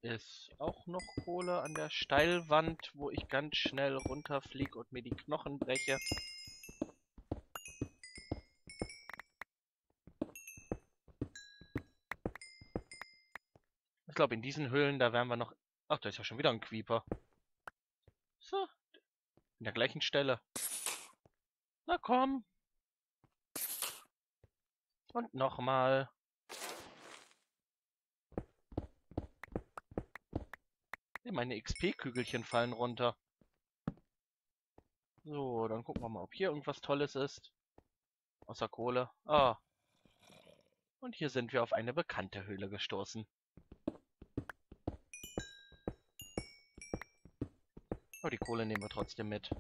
ist auch noch Kohle an der Steilwand, wo ich ganz schnell runterfliege und mir die Knochen breche. Ich glaube, in diesen Höhlen, da werden wir noch... Ach, da ist ja schon wieder ein Creeper. So, in der gleichen Stelle. Na komm. Und nochmal. Meine XP-Kügelchen fallen runter. So, dann gucken wir mal, ob hier irgendwas Tolles ist. Außer Kohle. Ah. Und hier sind wir auf eine bekannte Höhle gestoßen. Aber die Kohle nehmen wir trotzdem mit.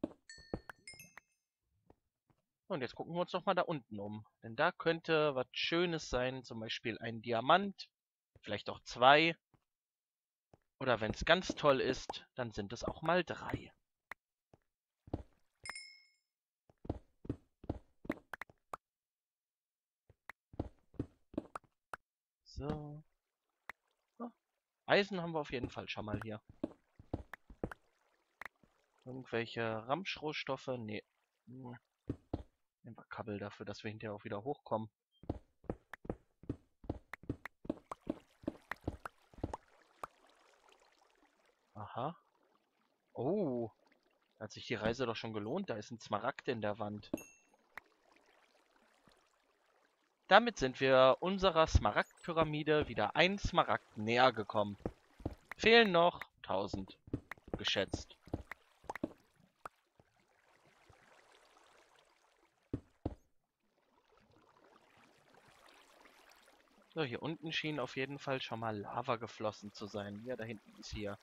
Und jetzt gucken wir uns doch mal da unten um. Denn da könnte was Schönes sein. Zum Beispiel ein Diamant. Vielleicht auch 2. Oder wenn es ganz toll ist, dann sind es auch mal 3. So. Oh. Eisen haben wir auf jeden Fall schon mal hier. Irgendwelche Ramschrohstoffe? Nee. Nehmen wir Kabel dafür, dass wir hinterher auch wieder hochkommen. Aha. Oh. Da hat sich die Reise doch schon gelohnt. Da ist ein Smaragd in der Wand. Damit sind wir unserer Smaragdpyramide wieder ein Smaragd näher gekommen. Fehlen noch 1000. Geschätzt. So, hier unten schien auf jeden Fall schon mal Lava geflossen zu sein. Ja, da hinten ist hier.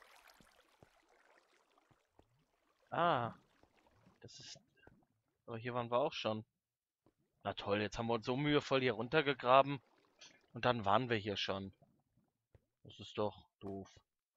Ah, das ist... Aber hier waren wir auch schon. Na toll, jetzt haben wir uns so mühevoll hier runtergegraben. Und dann waren wir hier schon. Das ist doch doof.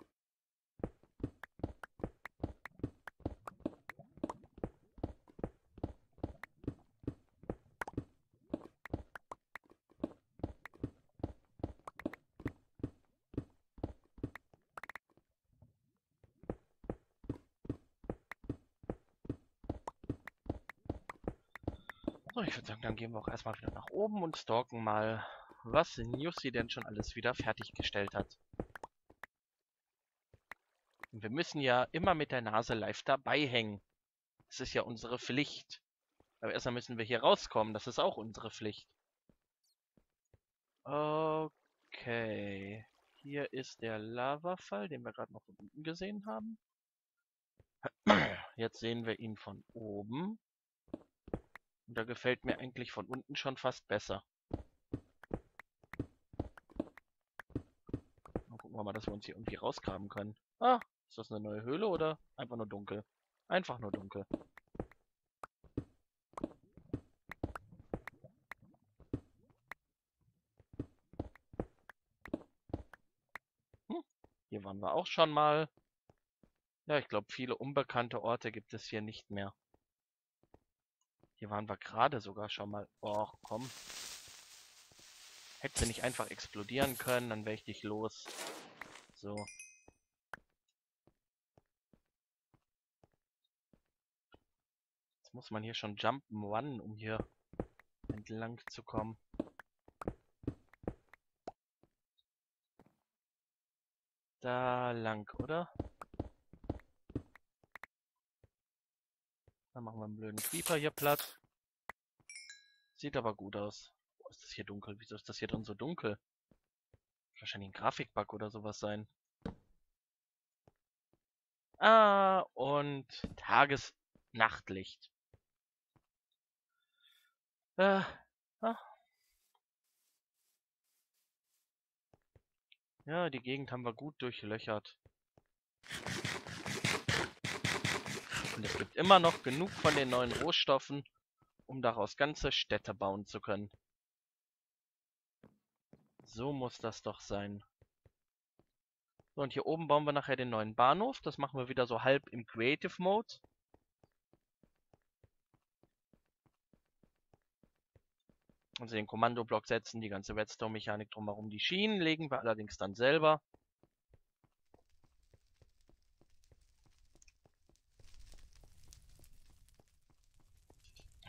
So, ich würde sagen, dann gehen wir auch erstmal wieder nach oben und stalken mal, was Newsy denn schon alles wieder fertiggestellt hat. Und wir müssen ja immer mit der Nase live dabei hängen. Das ist ja unsere Pflicht. Aber erstmal müssen wir hier rauskommen. Das ist auch unsere Pflicht. Okay. Hier ist der Lavafall, den wir gerade noch von unten gesehen haben. Jetzt sehen wir ihn von oben. Und da gefällt mir eigentlich von unten schon fast besser. Dann gucken wir mal, dass wir uns hier irgendwie rausgraben können. Ah, ist das eine neue Höhle oder einfach nur dunkel? Einfach nur dunkel. Hm, hier waren wir auch schon mal. Ja, ich glaube, viele unbekannte Orte gibt es hier nicht mehr. Hier waren wir gerade sogar schon mal. Och, komm. Hätte sie nicht einfach explodieren können, dann wäre ich dich los. So. Jetzt muss man hier schon jumpen, one, um hier entlang zu kommen. Da lang, oder? Dann machen wir einen blöden Creeper hier platt. Sieht aber gut aus. Oh, ist das hier dunkel? Wieso ist das hier drin so dunkel? Wahrscheinlich ein Grafikbug oder sowas sein. Ah, und Tages-Nachtlicht. Ah. Ja, die Gegend haben wir gut durchlöchert. Und es gibt immer noch genug von den neuen Rohstoffen, um daraus ganze Städte bauen zu können. So muss das doch sein. So, und hier oben bauen wir nachher den neuen Bahnhof. Das machen wir wieder so halb im Creative Mode. Also den Kommandoblock setzen, die ganze Redstone-Mechanik drumherum. Die Schienen legen wir allerdings dann selber.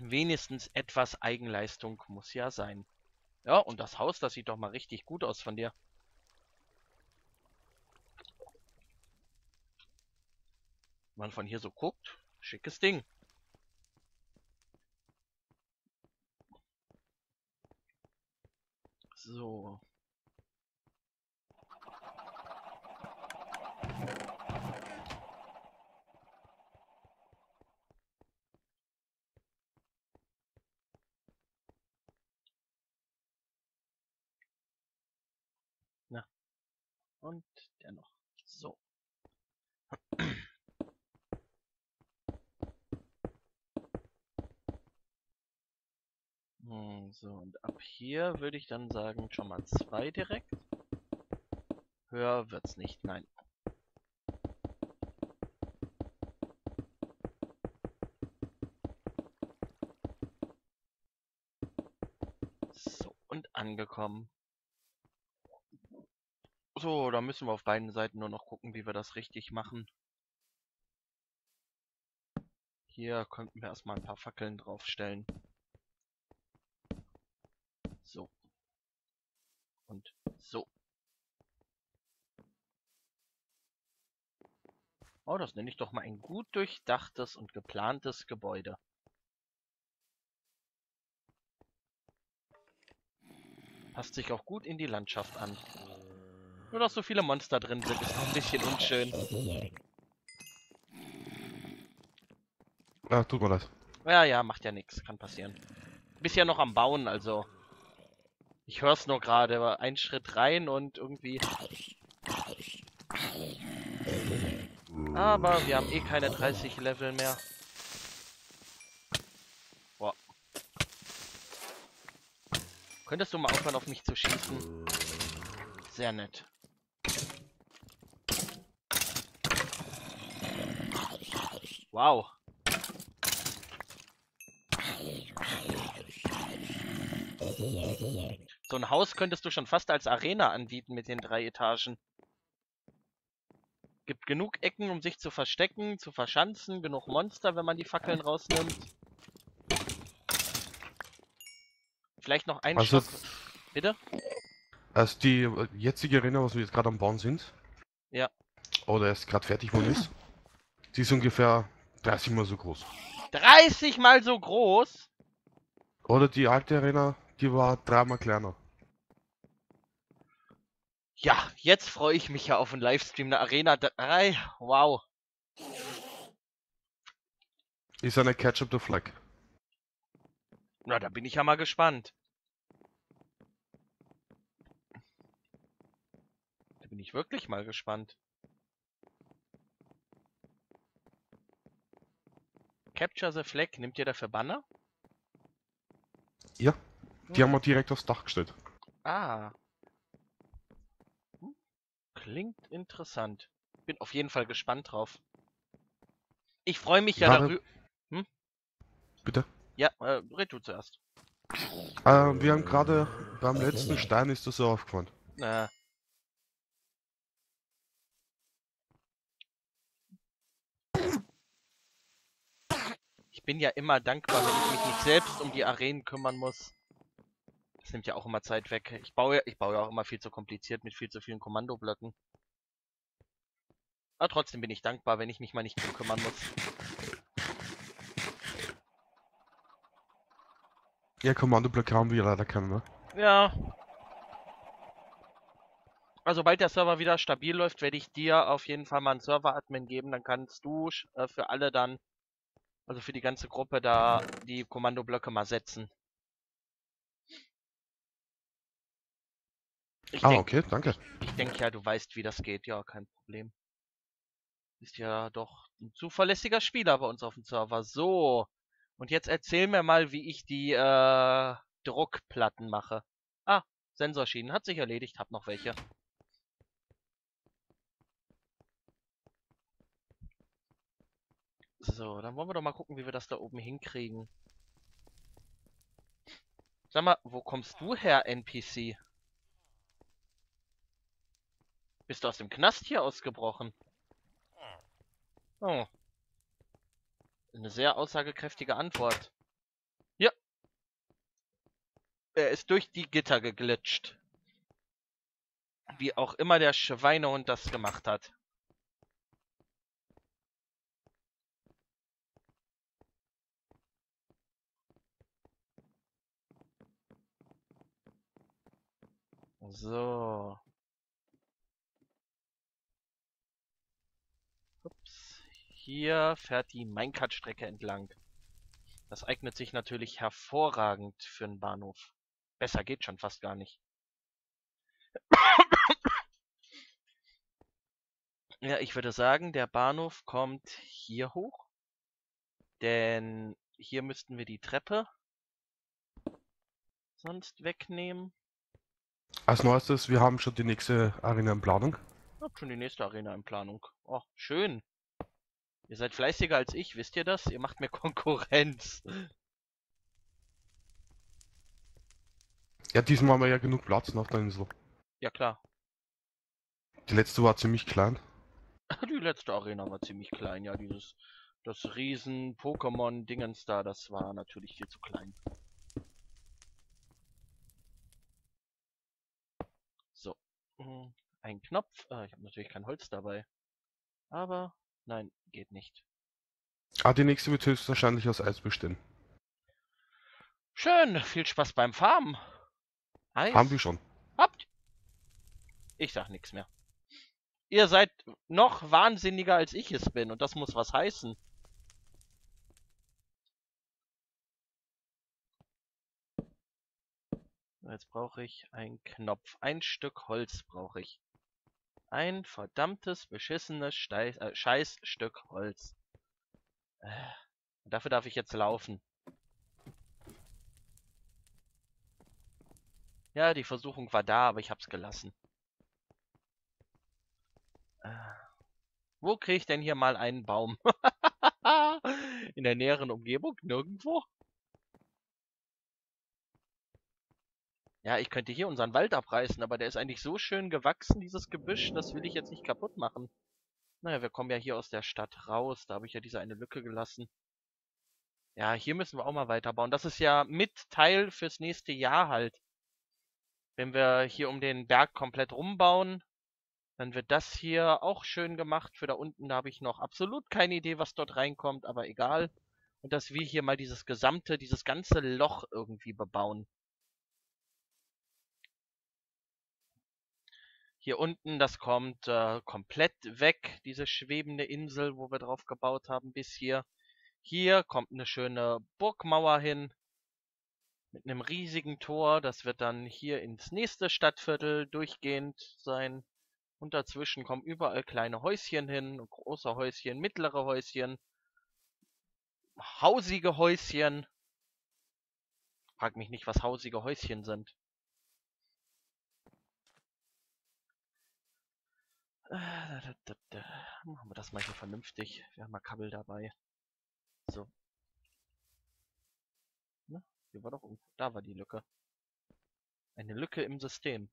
Wenigstens etwas Eigenleistung muss ja sein. Ja, und das Haus, das sieht doch mal richtig gut aus von dir. Wenn man von hier so guckt, schickes Ding. So. Na, und der noch. So. So, und ab hier würde ich dann sagen, schon mal 2 direkt. Höher wird's nicht, nein. So, und angekommen. So, da müssen wir auf beiden Seiten nur noch gucken, wie wir das richtig machen. Hier könnten wir erstmal ein paar Fackeln draufstellen. So. Und so. Oh, das nenne ich doch mal ein gut durchdachtes und geplantes Gebäude. Passt sich auch gut in die Landschaft an. Nur, dass so viele Monster drin sind, ist noch ein bisschen unschön. Ah, tut mir leid. Ja, ja, macht ja nichts, kann passieren. Bist ja noch am Bauen, also. Ich hör's nur gerade, ein Schritt rein und irgendwie. Aber wir haben eh keine 30 Level mehr. Boah. Könntest du mal aufhören, auf mich zu schießen? Sehr nett. Wow. So ein Haus könntest du schon fast als Arena anbieten mit den 3 Etagen. Gibt genug Ecken, um sich zu verstecken, zu verschanzen, genug Monster, wenn man die Fackeln rausnimmt. Vielleicht noch ein Also, Stock. Bitte? also die jetzige Arena, was wir jetzt gerade am Bauen sind, Ja. oder erst gerade fertig worden ist, die ist ungefähr 30 Mal so groß. 30 mal so groß? Oder die alte Arena, die war 3-mal kleiner. Ja, jetzt freue ich mich ja auf einen Livestream der Arena 3. Wow. Ist eine Catch-up the Flag. Na, da bin ich ja mal gespannt. Da bin ich wirklich mal gespannt. Capture the Flag, nimmt ihr dafür Banner? Ja, die haben wir direkt aufs Dach gestellt. Ah. Klingt interessant. Bin auf jeden Fall gespannt drauf. Ich freue mich ja Gerade, darüber. Hm? bitte. Ja, red du zuerst. Wir haben gerade beim letzten Stein ist das so aufgefallen. Äh, Ich bin ja immer dankbar, wenn ich mich nicht selbst um die Arenen kümmern muss. Das nimmt ja auch immer Zeit weg. Ich baue ja auch immer viel zu kompliziert mit viel zu vielen Kommandoblöcken. Aber trotzdem bin ich dankbar, wenn ich mich mal nicht drum kümmern muss. Ja, Kommandoblöcke haben wir leider keine, ne? Ja. Also sobald der Server wieder stabil läuft, werde ich dir auf jeden Fall mal einen Server-Admin geben. Dann kannst du für alle dann, also für die ganze Gruppe da, die Kommandoblöcke mal setzen. Okay, danke. Ich denke ja, du weißt, wie das geht. Ja, kein Problem. Ist ja doch ein zuverlässiger Spieler bei uns auf dem Server. So. Und jetzt erzähl mir mal, wie ich die Druckplatten mache. Ah, Sensorschienen. Hat sich erledigt. Hab noch welche. So, dann wollen wir doch mal gucken, wie wir das da oben hinkriegen. Sag mal, wo kommst du her, NPC? Bist du aus dem Knast hier ausgebrochen? Oh. Eine sehr aussagekräftige Antwort. Er ist durch die Gitter geglitscht. Wie auch immer der Schweinehund das gemacht hat. So. Ups. Hier fährt die Minecart-Strecke entlang. Das eignet sich natürlich hervorragend für einen Bahnhof. Besser geht schon fast gar nicht. Ja, ich würde sagen, der Bahnhof kommt hier hoch. Denn hier müssten wir die Treppe sonst wegnehmen. Als neuestes, wir haben schon die nächste Arena in Planung. Ich hab schon die nächste Arena in Planung. Oh, schön. Ihr seid fleißiger als ich, wisst ihr das? Ihr macht mir Konkurrenz. Ja, diesmal haben wir ja genug Platz auf der Insel. Ja klar. Die letzte war ziemlich klein. Die letzte Arena war ziemlich klein, ja. Das Riesen-Pokémon-Dingens da, das war natürlich viel zu klein. So. Ein Knopf. Ich habe natürlich kein Holz dabei. Aber, nein, geht nicht. Ah, die nächste wird höchstwahrscheinlich aus Eis bestehen. Schön, viel Spaß beim Farmen. Eis? Haben wir schon. Habt? Ich sag nichts mehr. Ihr seid noch wahnsinniger als ich es bin und das muss was heißen. Jetzt brauche ich einen Knopf. Ein Stück Holz brauche ich. Ein verdammtes, beschissenes Scheißstück Holz. Dafür darf ich jetzt laufen. Ja, die Versuchung war da, aber ich hab's gelassen. Wo kriege ich denn hier mal einen Baum? In der näheren Umgebung? Nirgendwo? Ja, ich könnte hier unseren Wald abreißen, aber der ist eigentlich so schön gewachsen, dieses Gebüsch, das will ich jetzt nicht kaputt machen. Naja, wir kommen ja hier aus der Stadt raus, da habe ich ja diese eine Lücke gelassen. Ja, hier müssen wir auch mal weiterbauen. Das ist ja mit Teil fürs nächste Jahr halt. Wenn wir hier um den Berg komplett rumbauen, dann wird das hier auch schön gemacht. Für da unten, da habe ich noch absolut keine Idee, was dort reinkommt, aber egal. Und dass wir hier mal dieses ganze Loch irgendwie bebauen. Hier unten, das kommt komplett weg, diese schwebende Insel, wo wir drauf gebaut haben bis hier. Hier kommt eine schöne Burgmauer hin mit einem riesigen Tor. Das wird dann hier ins nächste Stadtviertel durchgehend sein. Und dazwischen kommen überall kleine Häuschen hin, große Häuschen, mittlere Häuschen, hausige Häuschen. Frag mich nicht, was hausige Häuschen sind. Machen wir das mal hier vernünftig. Wir haben mal Kabel dabei. So. Ne? Hier war doch irgendwo. Da war die Lücke. Eine Lücke im System.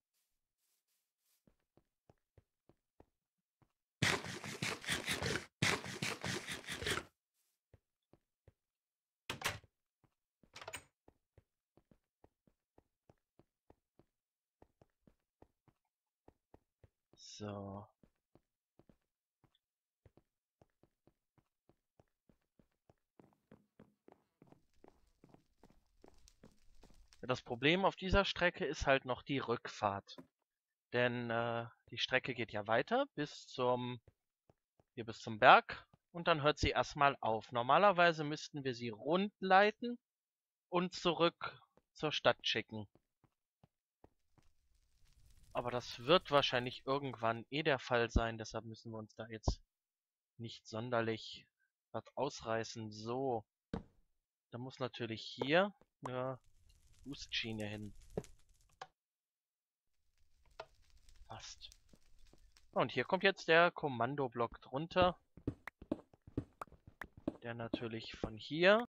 So. Das Problem auf dieser Strecke ist halt noch die Rückfahrt. Denn die Strecke geht ja weiter bis zum Berg und dann hört sie erstmal auf. Normalerweise müssten wir sie rund leiten und zurück zur Stadt schicken. Aber das wird wahrscheinlich irgendwann der Fall sein, deshalb müssen wir uns da jetzt nicht sonderlich was ausreißen. So, da muss natürlich hier eine Boostschiene hin. Passt. Und hier kommt jetzt der Kommandoblock drunter, der natürlich von hier